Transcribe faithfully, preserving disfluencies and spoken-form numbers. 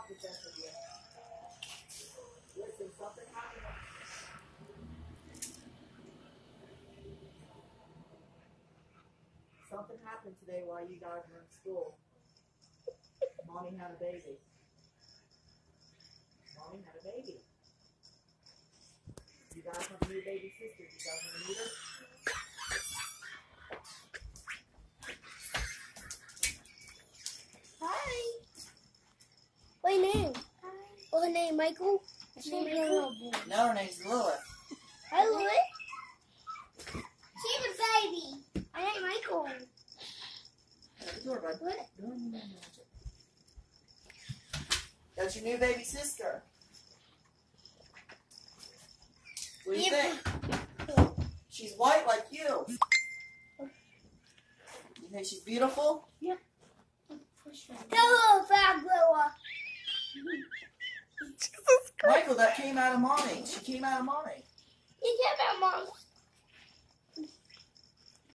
present with you. Listen, something happened. Something happened today while you guys were in school. Mommy had a baby. Mommy had a baby. You guys have a new baby sister. You guys want to meet her? Hi. What your name? Hi. What's her name? Michael? Her name Michael? No, her name's Lilith. Hi, Lilith. She's a baby. I ain't Michael. Shut the door, bud. What? That's your new baby sister. What do you Yeah. think? She's white like you. You think she's beautiful? Yeah. Hello, fat girl. Michael, that came out of mommy. She came out of mommy. You get